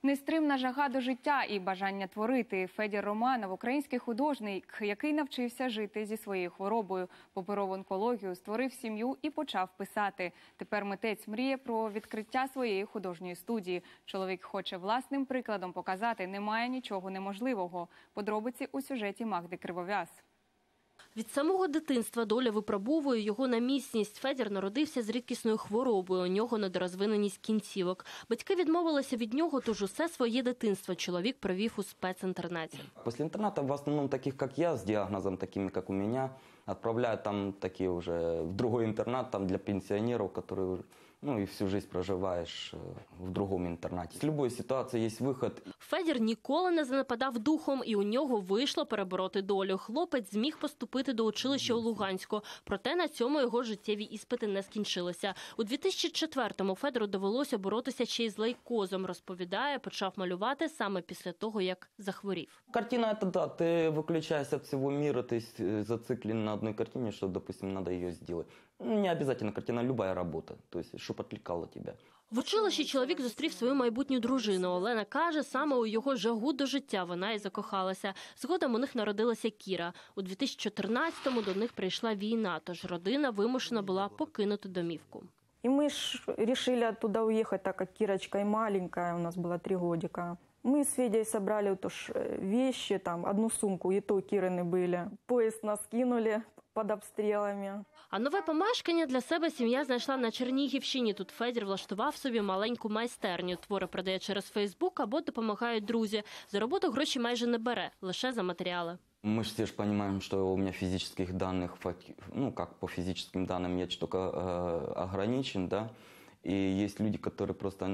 Нестримна жага до життя і бажання творити. Федір Романов – український художник, який навчився жити зі своєю хворобою. Попоров онкологію, створив сім'ю і почав писати. Тепер митець мріє про відкриття своєї художньої студії. Чоловік хоче власним прикладом показати, немає нічого неможливого. Подробиці у сюжеті Магди Кривов'яз. Від самого дитинства доля випробовує його на міцність. Федір народився з рідкісною хворобою, у нього недорозвиненість кінцівок. Батьки відмовилися від нього, тож усе своє дитинство чоловік провів у спецінтернаті. Після інтернату, в основному таких, як я, з діагнозом таким, як у мене, відправляють там такі вже в другий інтернат там, для пенсіонерів, які і всю життя проживаєш в другому інтернаті. З будь-якої ситуації є вихід. Федір ніколи не занепадав духом, і у нього вийшло перебороти долю. Хлопець зміг поступити до училища у Луганську. Проте на цьому його життєві іспити не скінчилися. У 2004-му Федору довелося боротися ще й з лейкозом. Розповідає, почав малювати саме після того, як захворів. Картина – це, да, ти виключаєшся від всього світу, ти зациклений на одній картині, що, допустим, треба її зробити. Не обов'язково картина, будь-яка робота, тобто, щоб відволікала тебе. В училищі чоловік зустрів свою майбутню дружину. Олена каже, саме у його жагу до життя вона і закохалася. Згодом у них народилася Кіра. У 2014-му до них прийшла війна, тож родина вимушена була покинути домівку. И мы решили оттуда уехать, так как Кирочка и маленькая, у нас было 3 годика. Мы с Федей собрали вот уж вещи, там, одну сумку, и то Кирины были. Поезд нас кинули під обстрілами. А нове помешкання для себе сім'я знайшла на Чернігівщині. Тут Федір влаштував собі маленьку майстерню. Твори продає через Фейсбук або допомагають друзі. За роботу гроші майже не бере, лише за матеріали. Мы же все понимаем, что у меня физических данных, как по физическим данным, я только ограничен, да, и есть люди, которые просто,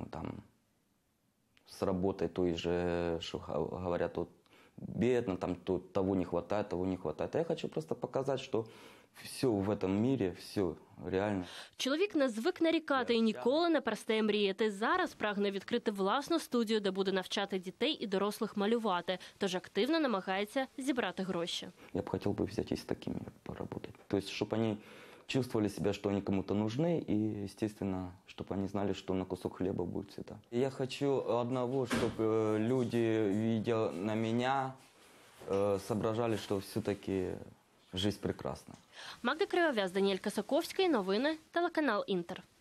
с работой той же, что говорят, вот, бедно, там, того не хватает, того не хватает. А я хочу просто показать, что все в этом мире, все реально. Чоловік не звик нарікати і ніколи не перестає мріяти. Зараз прагне відкрити власну студію, де буде навчати дітей і дорослих малювати. Тож активно намагається зібрати гроші. Я б хотів взяти з такими поработать. Тобто, щоб вони чувствовали себя, что они кому-то нужны, и, естественно, чтобы они знали, что на кусок хлеба будет всегда. Я хочу одного, чтобы люди, видя на меня, соображали, что все-таки жизнь прекрасна. Магда Кривов'яз, Даніель Косаковський. Новини. Телеканал Інтер.